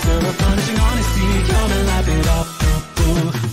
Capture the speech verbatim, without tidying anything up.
master of punishing honesty. Come and laugh it off.